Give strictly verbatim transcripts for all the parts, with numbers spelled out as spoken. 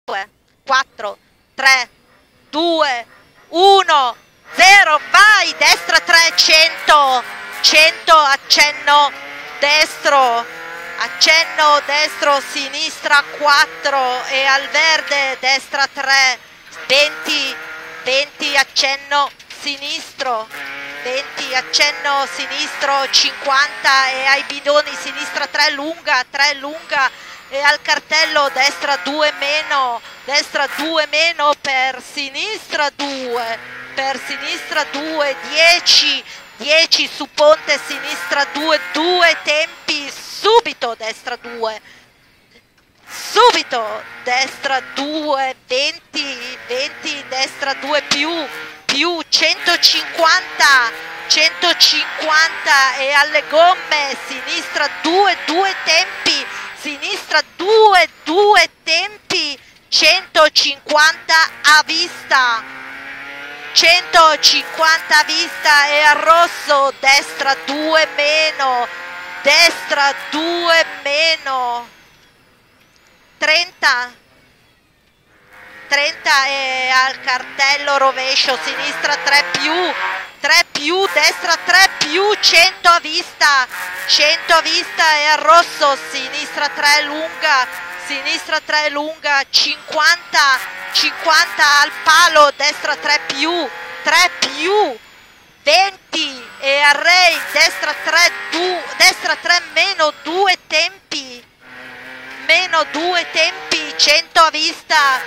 quattro, tre, due, uno, zero, vai, destra tre, cento, cento, accenno destro, accenno destro, sinistra quattro e al verde, destra tre, venti, venti, accenno sinistro, venti, accenno sinistro, cinquanta e ai bidoni, sinistra tre, lunga, tre, lunga e al cartello, destra due meno, destra due meno per sinistra due, per sinistra due, dieci, dieci su ponte, sinistra due, due tempi, subito destra due, subito destra due, venti, venti, destra due più, più centocinquanta, centocinquanta e alle gomme, sinistra due, due tempi, sinistra due, due tempi, centocinquanta a vista, centocinquanta a vista e al rosso, destra due meno, destra due meno, trenta, trenta e al cartello rovescio, sinistra tre più, tre più, destra tre più, cento a vista, cento a vista e al rosso, sinistra tre lunga, sinistra tre lunga, cinquanta, cinquanta al palo, destra tre più, tre più, venti e al rail, destra tre, du, destra tre meno due tempi, meno due tempi, cento a vista,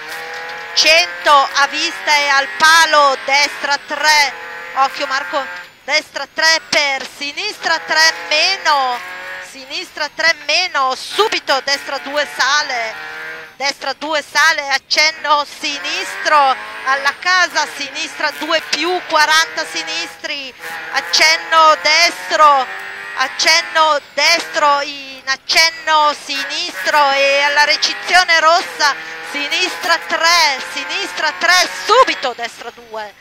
cento a vista e al palo, destra tre, occhio Marco, destra tre per sinistra tre meno, sinistra tre meno, subito destra due sale, destra due sale, accenno sinistro alla casa, sinistra due più, quaranta sinistri, accenno destro, accenno destro in accenno sinistro e alla recinzione rossa, sinistra tre, sinistra tre, subito destra due,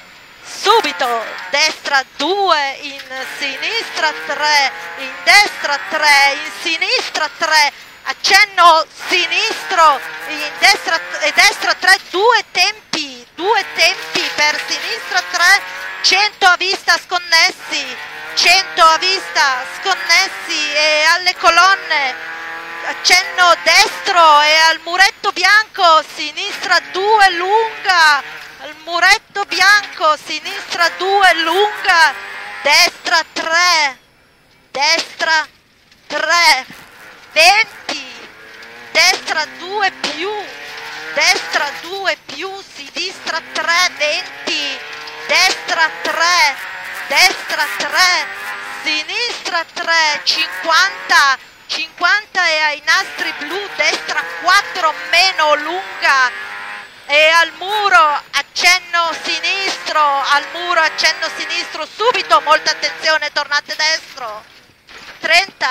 subito destra due, in sinistra tre, in destra tre, in sinistra tre, accenno sinistro, in destra e destra tre, due tempi, due tempi per sinistra tre, cento a vista sconnessi, cento a vista sconnessi e alle colonne, accenno destro e al muretto bianco, sinistra due lunga, al muretto bianco, sinistra due lunga, destra tre, destra tre, venti, destra due più, destra due più, sinistra tre, venti, destra tre, destra tre, sinistra tre, cinquanta, cinquanta e ai nastri blu, destra quattro meno lunga e al muro accenno sinistro, al muro accenno sinistro, subito, molta attenzione, tornate destro, trenta,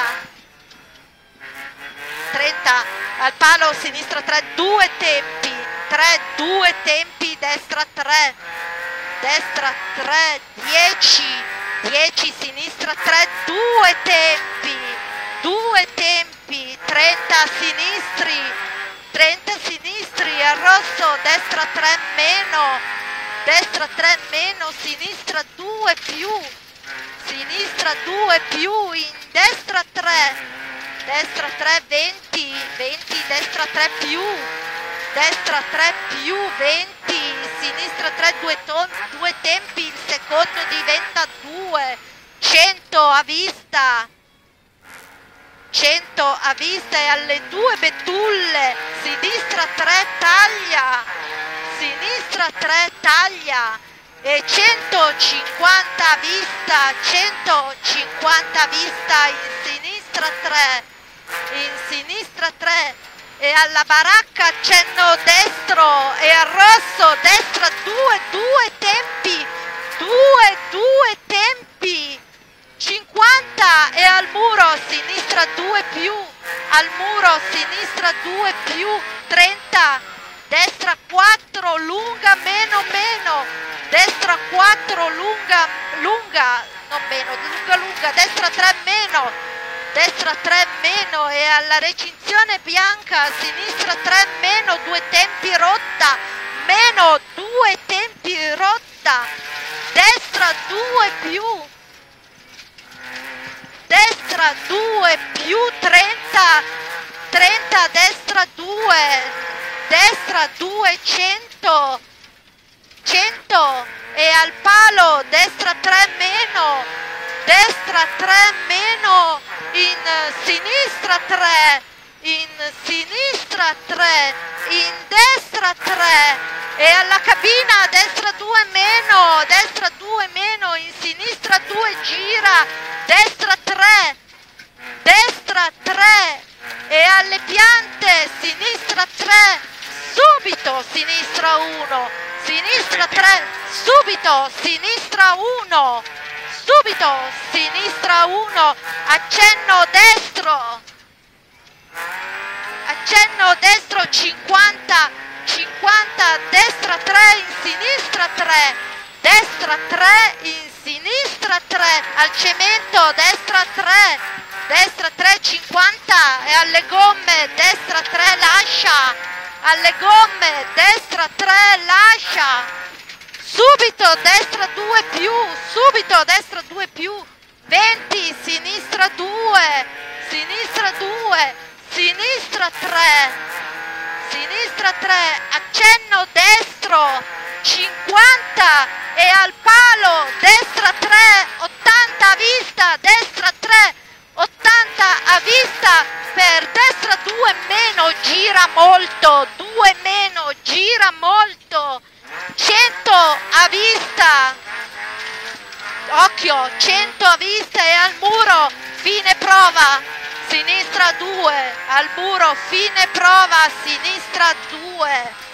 trenta al palo, sinistra tre, due tempi, tre, due tempi, destra tre, destra tre, dieci, dieci, sinistra tre, due tempi, due tempi, trenta sinistri, trenta sinistri, al rosso, destra tre meno, destra tre meno, sinistra due più, sinistra due più, in destra tre, destra tre, venti, venti, destra tre più, destra tre più, venti, sinistra tre, due, ton, due tempi, il secondo diventa due, cento a vista, cento a vista e alle due betulle, sinistra tre taglia, sinistra tre taglia e centocinquanta a vista, centocinquanta a vista, in sinistra tre, in sinistra tre e alla baracca accenno destro e al rosso, destra due, due tempi, due, due tempi, cinquanta e al muro, sinistra due più, al muro, sinistra due più, trenta, destra quattro, lunga, meno, meno, destra quattro, lunga, lunga, non meno, lunga, lunga, destra tre, meno, destra tre, meno e alla recinzione bianca, sinistra tre, meno, due tempi più, destra due più, trenta, trenta, destra due, destra due, cento, cento e al palo, destra tre meno, destra tre meno, in sinistra tre, in sinistra tre, in destra tre e alla cabina, destra due meno, destra due meno, in sinistra due, gira, destra tre, destra tre e alle piante, sinistra tre, subito, sinistra uno, sinistra tre, subito, sinistra uno, subito, sinistra uno, accenno destro, accenno destro, cinquanta, cinquanta, destra tre, in sinistra tre, destra tre, in sinistra tre, al cemento, destra tre, destra tre, cinquanta e alle gomme, destra tre, lascia, alle gomme, destra tre, lascia, subito, destra due più, subito, destra due più, venti, sinistra due, sinistra due, sinistra tre, sinistra tre, accenno destro, cinquanta e al palo, destra tre, ottanta a vista, destra tre, ottanta a vista, per destra due meno, gira molto, due meno, gira molto, cento a vista, occhio, cento a vista e al muro, fine prova, sinistra due, al muro, fine prova, sinistra due.